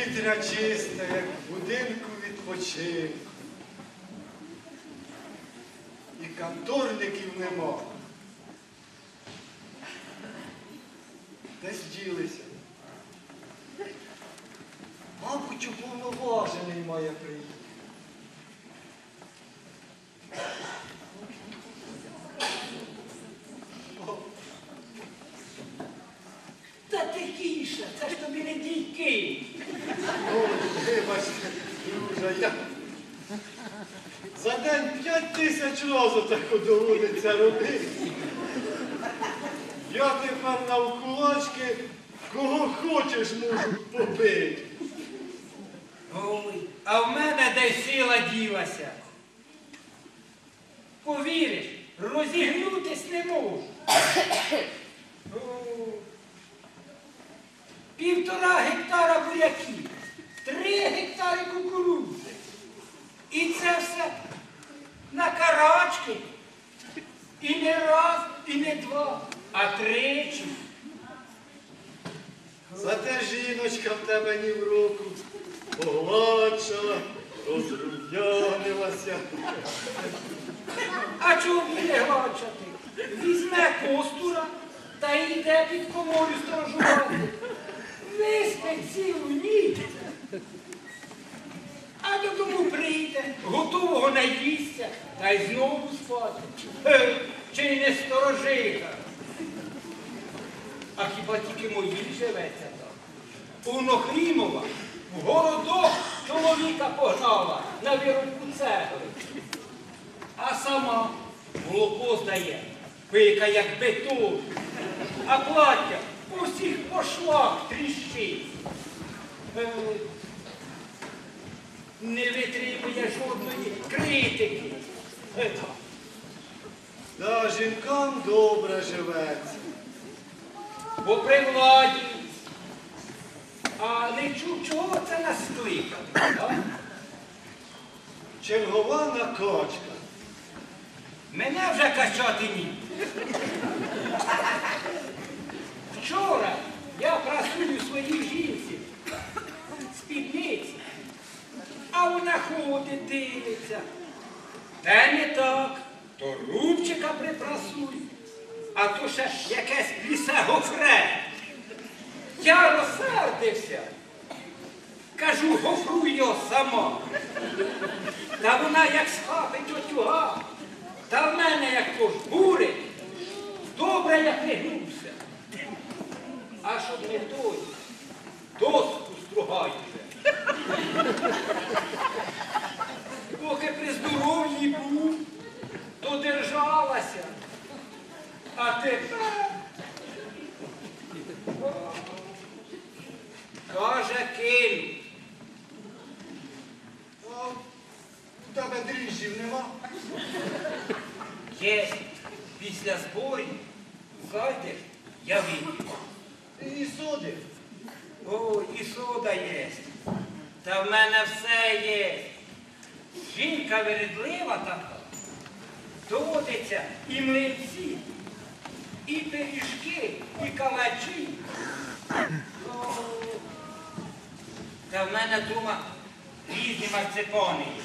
Повітря чисте, як в будинку відпочинку. І конторників нема. Десь ділися. Мабуть, уповноважений має приїхати. Та тихіше, це ж тобі не дійки. Ну, вибачте, друже, я за день 5000 разів так доводиться робити. Я тепер навкулачки кого хочеш можу побити. Ой, а в мене десь сила ділася. Повіриш, розігнутись не можу. О, 1,5 гектара буряків, 3 гектари кукурудзи. І це все на карачки. І не раз, і не два, а тричі. Зате жіночка в тебе ні в року погладшала, розрум'янилася. А чого б не гладшати? Візьме костура та йде під коморю стражувати. Виспить цілу ніч. А додому прийде, готового наїсться, та й знову спати. Чи й не сторожиха? А хіба тільки моїй живеться так? У Нохрімова в городок чоловіка погнала на виробку цегли. А сама молоко здає, пика як бетон, а плаття по всіх пошлах тріщить. Не витримує жодної критики. Да, жінкам добре живеться. Бо при владі. А не чув, чого це нас скликали? Чергова накачка. Мене вже качати ні. Вчора я прасую своїй жінці спідниці, а вона ходить, дивиться. Те не так, то рубчика припрасуй, а то ще якесь лісе гофре. Я розсердився. Кажу, гофруй його сама. Та вона як схапить отюга, та в мене як пожбурить, добре я пригнувся. А щоб не той, доску стругай вже. Поки при здоров'ї був, додержалася. А тепер, каже, кину. А у тебе дріжджів нема? Є, після зборів зайдеш, я вип'ю. І соди. О, і сода є. Та в мене все є. Жінка вередлива така. Доводиться і млинці, і пиріжки, і калачі. О, та в мене дома різні марципони є.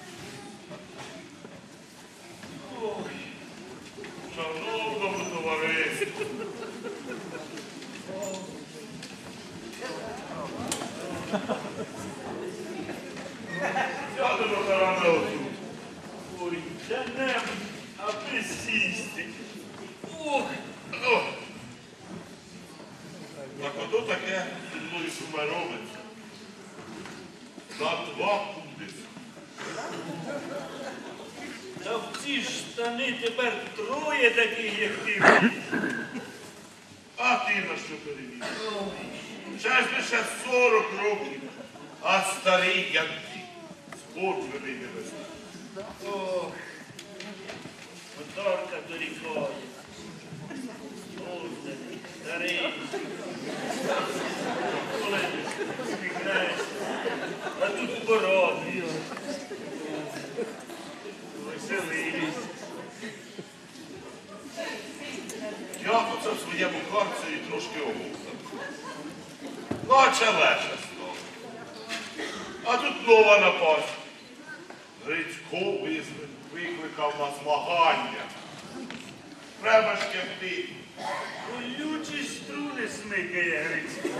Ой, шановному товариству. Сядемо рано отут. Ой, де-небудь, аби сісти. Ох, ох. Так ото таке зі мною суме робиться. На 2 пуди. Та в ці штани тепер 3 таких, як ти. А ти на що перевів? Ще ж лише 40 років, а старий, як ти, збочений небесний. Ох, моторка дорікає. Ось старий. Коли сміхнешся, а тут породи. Веселились. Я оце в своєму карцеві трошки огукав. Наче леша стало. А тут нова напасть. Грицько викликав на змагання. Треба ж кепти. Колючі струни смикає Грицько.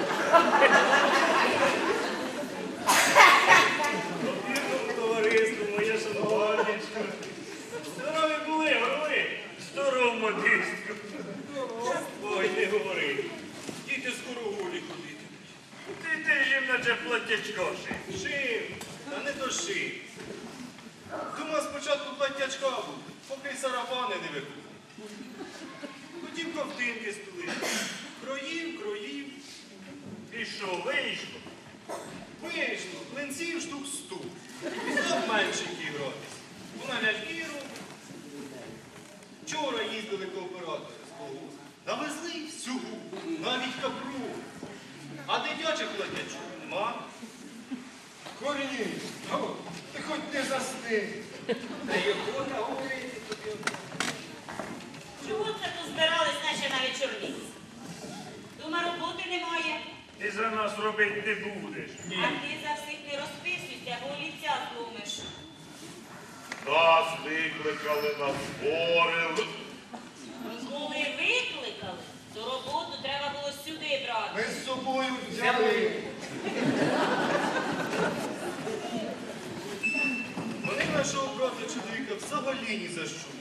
Товариство, моє шанувальничко. Здорові були, горли. Здоров, модистку. Ой, не говори. Діти скоро голі ходити. Ти ж їм наче платтячко шив. Шив, та не то шив. Думав спочатку платтячка був, поки й сарафани не викупив. Хотів ковтинки стулити. Кроїв. І що, вийшло? Вийшло, клинців штук 100. Знов меншенький гратись. Вона лялькіру. Вчора їздили кооператори з колгоспу. Навезли всю, навіть капру. А дитячих платячок нема. Корні, ти хоч не засни. Та його та говорити тобі. Чого це тут збирались наші на вечорниці? Дома роботи немає. Ти за нас робити не будеш. А ти за всіх не розписуйся, бо олівця зломиш. Нас викликали на збори. Коли викликали, то роботу треба було сюди брати. Ми з собою взяли. Вони нашого брата чоловіка взагалі ні за що.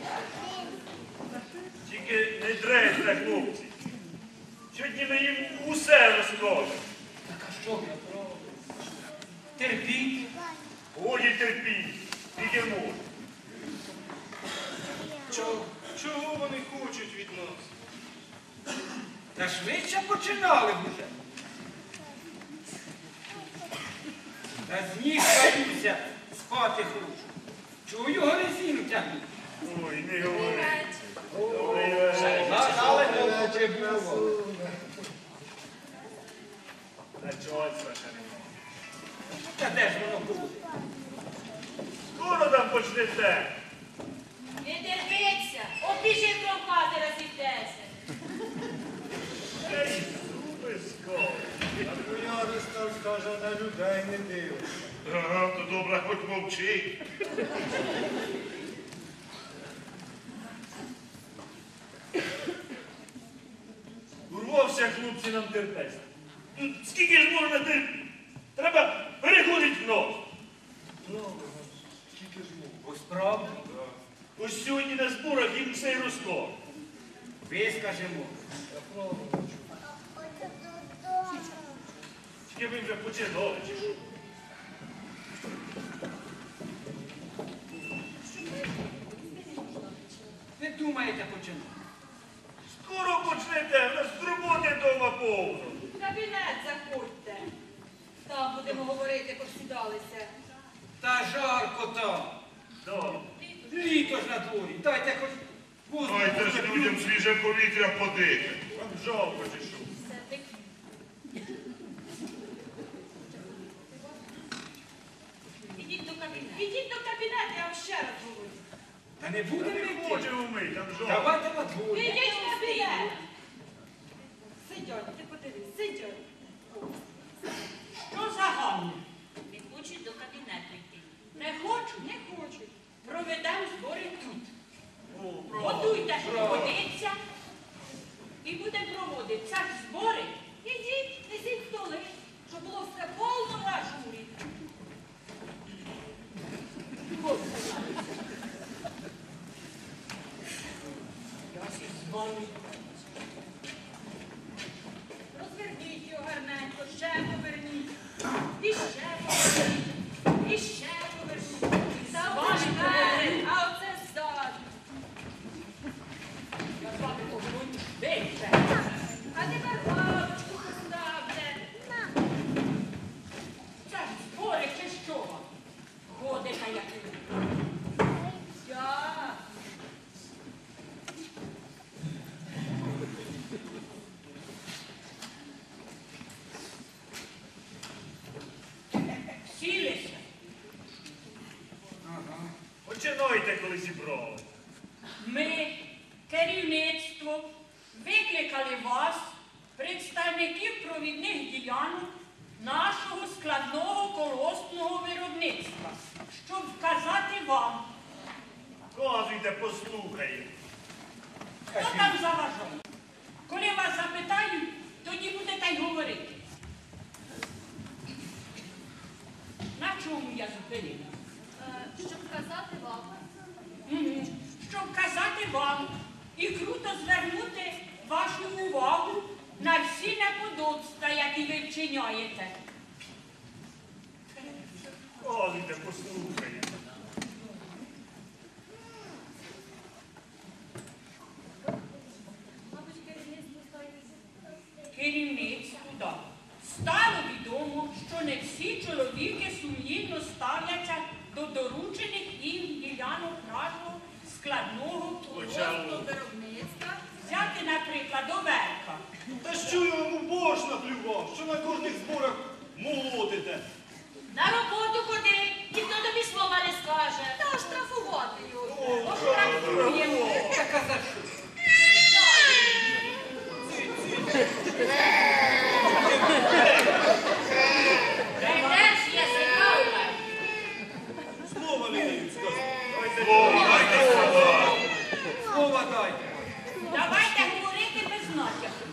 Тільки не дрейте, хлопці. Сьогодні ми їм усе розкажемо. Так а що я правда? Терпіти. Годі терпіть, підемо. Чого вони хочуть від нас? Та швидше починали б уже. Та з ніг боюся спати хочу. Чую горизину тягнуть. Ой, не говори. Гадали, поки було. Начальства ще нема. Та де ж воно буде? Скоро там почнете. Не дивіться, опіши кровкати разів 10. Ей, зуби скоро. Яростав каже, на людей не дивиться. Ага, то добре, хоч мовчи. Урвався, хлопці, нам терпець. Ну, скільки ж можна терпіти? Треба переходити в нос. Скільки ж мов? Бо справді Ось сьогодні на зборах їм все й розкажу. вискажемо. Тільки ви вже починали, чи що? Ви думаєте починати? Скоро почнете, в нас роботи вдома повно. В кабінет заходьте. Там будемо говорити, посідалися. Та жарко там. Да. Літо ж на дворі. Дайте хоч воздух. Дайте ж людям свіже повітря подихати. Вам жалко, чи що? Ідіть до кабінету. Ідіть до кабінету, я вам ще раз говорю. Та не Та будемо не йти. хочемо ми, там жалко. Давайте на дворі. Ідіть в кабінет. Сидять, ти подивись, сидять. Що за гамня? Не хочуть до кабінету йти. Не хочу, не хочу. Проведемо збори тут. О, правда. Готуйте, що годиться. І будемо проводити ці збори. Ідіть, несіть столи, щоб було все повно в ажурі. Розверніть його гарненько, ще поверніть. І ще поверніть. І ще поверніть. Та оце вперед, а оце ззаду. Бийте. А тепер лавочку поставте. Це ж збори чи що? Ходите, як ви. Я. Сілися. Починайте, коли зібрали. Ми, керівництво, викликали вас, представників провідних ділянок, нашого складного колгоспного виробництва, щоб вказати вам, Казуйте, послухаємо. хто там заважає. Коли вас запитають, тоді будете й говорити. На чому я зупинила? Щоб казати вам. Щоб казати вам і круто звернути вашу увагу на всі неподобства, які ви вчиняєте. Казуйте, послухаємо. Мабуть, керівництво стоїть. Керівництву, да. Стало відомо, що не всі чоловіки сумлінно ставляться до доручених їм ділянок нашого складного колгоспного виробництва. Взяти, наприклад, Оверка. Та що я вам у борщ наплював, що на кожних зборах молотите? На роботу ходи, ніхто тобі слова не скаже. Та штрафувати його. Оштрафуємо. Така за що? Прийдеш язика у мене. Слова не дають сказати. Слухайте сюди. Слова дайте. Давайте говорити без натяку.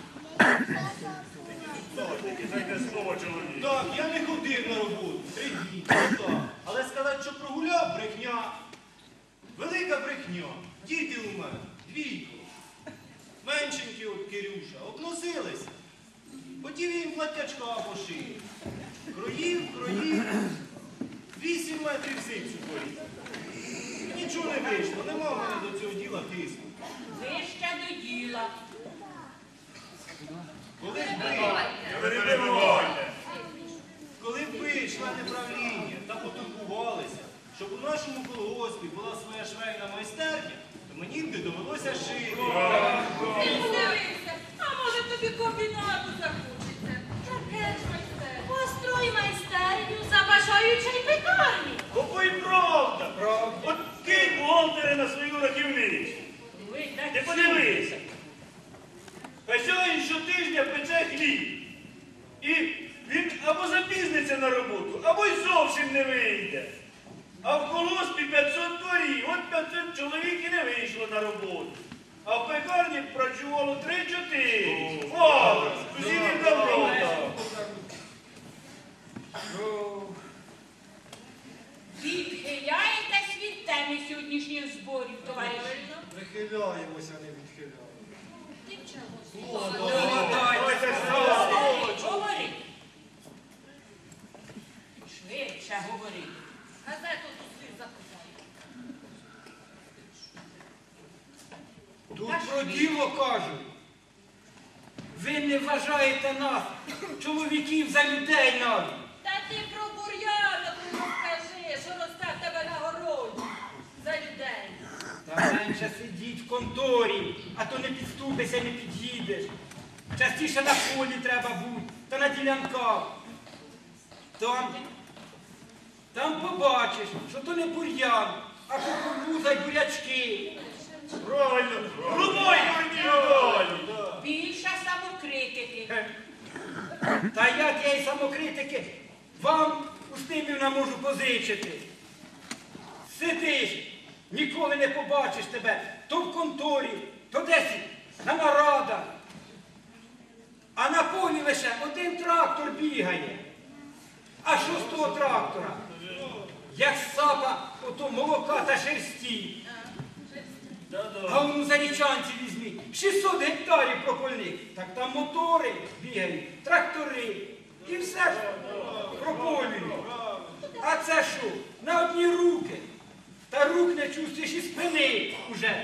Тільки дайте слово, чоловік. Так, я не ходив на роботу. 3 дні. Так. Але сказати, що прогуляв, брехня. Велика брехня. Діти у мене. 2. Меншенькі от Кирюша. Обносилися. Хотів їм платтячка пошити. Кроїв. 8 метрів сипцю порізав. Нічого не вийшло. Нема в мене до цього діла тиску. Вище до діла. Коли Перебивайте. Коли б ви члени правління та потурбувалися, щоб у нашому колгоспі була своя швейна майстерня, то мені б не довелося шити. Дивися, а може тобі комбінату захочеться? Таке ж майстерня. Построй майстерню, забажаючи й пекарні. Ото й правда. От кинь бухгалтери на свою рахівницю. Ви Ти подивися. Хазяїн щотижня пече хліб. І він або запізниться на роботу, або й зовсім не вийде. А в колгоспі 500 дворів, от 500 чоловік і не вийшло на роботу. А в пекарні працювало 3-4. О, сусідів добро. відхиляєтесь від теми сьогоднішніх зборів, товариші. Вихиляємося, не відхиляємо. Давайте слово. Говори. Швидше говори. Газету тут записали. Тут про діло кажуть. Ви не вважаєте нас, чоловіків, за людей навіть. Та ти про бур'янок розкажи, що росте в тебе на городі за людей. Та менше сидіть в конторі, а то не підступишся, не під'їдеш. Частіше на полі треба бути, та на ділянках. Там побачиш, що то не бур'ян, а кукурудза й бурячки. Правильно. Рубой далі. Більше самокритики. Та як я й самокритики вам, Устимівна, можу позичити. Сидиш, ніколи не побачиш тебе то в конторі, то десь на нарадах. А на полі лише один трактор бігає. А що з того трактора? Як сапа, ото молока та шерсті. А воно за річанці візьміть. 600 гектарів пропольних. Так там мотори бігають, трактори. І все ж прополюють. А це що? На одні руки. Та рук не чувствуєш і спини уже.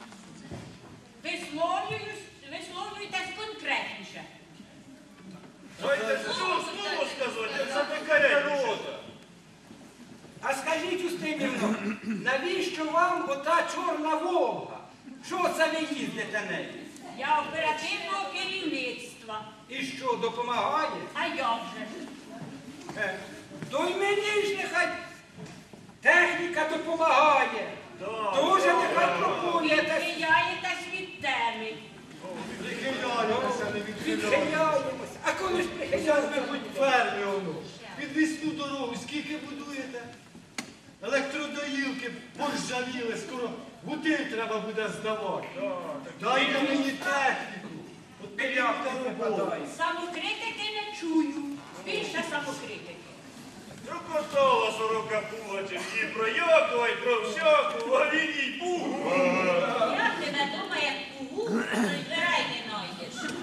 Висловлюйтесь конкретніше. Дайте слово сказати, це така рота. А скажіть, Устимівно, навіщо вам ота чорна Волга? Що це ви їздите нею? Я оперативного керівництва. І що, допомагає? А як же ж? То й мені ж нехай техніка допомагає. Дуже нехай пропонуєте. Відхиляєтесь від теми. Відхиляємося, не відхиляємо. Відхиляємося. А вони ж Зараз ви хоч фермі воно. Підвісну дорогу, скільки будуєте? Електродоїлки поржавіли, скоро гути треба буде здавати. Дайте мені техніку. От пиляка робота. Самокритики не чую. Більше самокритики. Трокотала сорока пугачем, і про яку, і про всяку, а він їй пугу. Як тебе думає, угу, то й збирай не знайдеш.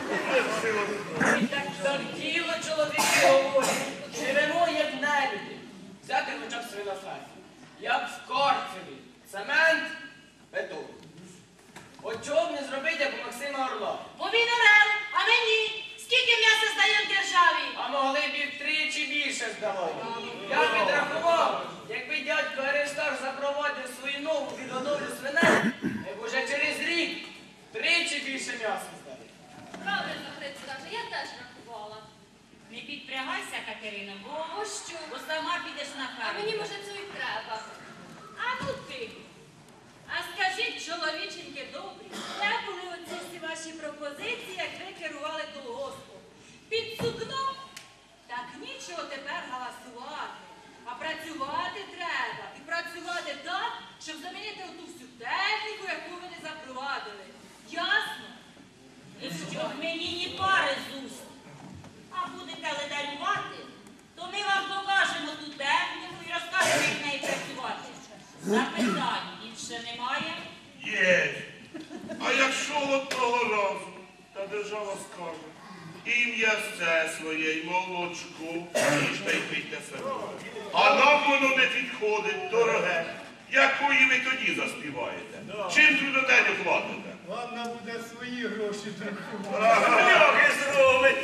І так завділо чоловіки говорять. Живемо як нелюди. Взяти хоча б свиноферму. Як в Корцеві. Цемент, бетон. От чого б не зробити, як у Максима Орла. Бо він орел, а мені. Скільки м'яса здає в державі? А могли б і втричі більше здавати. Я підрахував, якби дядько Аристарх запровадив свою нову підготовлю свиней, як уже через рік втричі більше м'яса здає. Правильно, Гриць каже, я теж рахувала. Не підпрягайся, Катерина, бо О, що? бо сама підеш на А ферму. мені, може, цього й треба. А ну ти. А скажіть, чоловіченьки добрі, де були оці всі ваші пропозиції, як ви керували колгоспом? Під сукном? Так нічого тепер галасувати. А працювати треба. І працювати так, щоб замінити оту всю техніку, яку ви не запровадили. Ясно? І щоб мені ні пари з уст. А будете ледарювати, то ми вам покажемо ту техніку і розкажемо, як нею працювати. Запитань більше немає. Є. А якщо одного разу та держава скаже, і м'ясце своє, і молочко, їжте й пийте себе. А нам воно не підходить, дороге. Якої ви тоді заспіваєте? Чим трудодень платите? Вам буде свої гроші трохи. Як і зробить.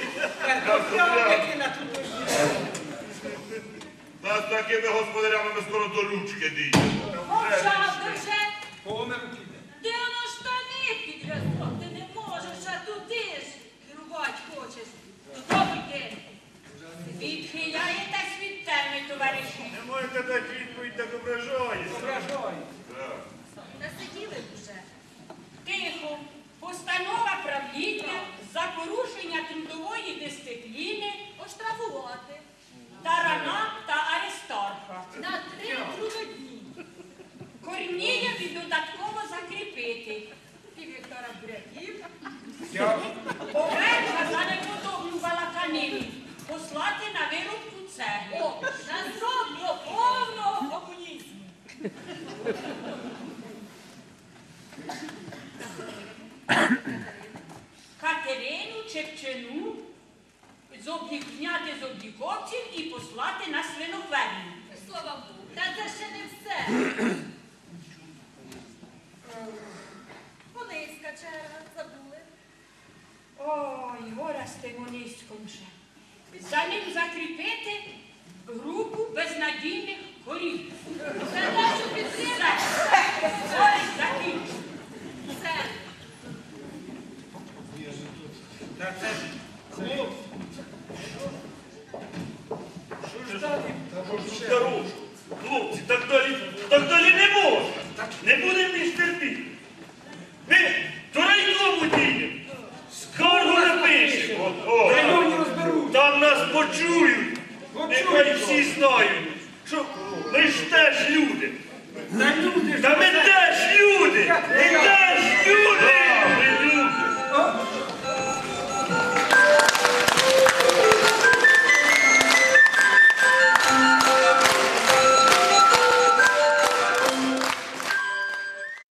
Та з такими господарями ми скоро до ручки дійдемо. Мовчав, дуже. померу піде. Де воно штани підв'язав? Ти не можеш, а туди ж керувати хочеш. Додому йди. Відхиляєтесь від теми, товариші. Не можете дати відповідь, так ображаєте. Ображаю. Насиділи б уже. Тихо. Постанова правління за порушення трудової дисципліни Оштрафувати. Тарана та Аристарха. На 3 трудодні. Корнієві додатково закріпити. Пів гектара буряків. Поверха за неподобну балаканину послати на вирубку цегли. О, на зроблю повного комунізму. Катерину Чепчину зняти з обліковців і послати на свиноферму. Слава Богу. Та це ще не все. Полиська черга, забули. Ой, гора з тим низьком же. За ним закріпити групу безнадійних корів. Це нашу підтримку. Все, ой, закінчу. Це. Та це ж хлопці. Що ж далі? Дорожку. Хлопці, так далі не можна. Не будемо більш терпіти. Ми до райкому діємо. Скаргу напишемо. Районі розберуть. Там нас почують. Нехай всі знають, що ми ж теж люди. Та люди ж. Та ми теж люди. Ми теж люди.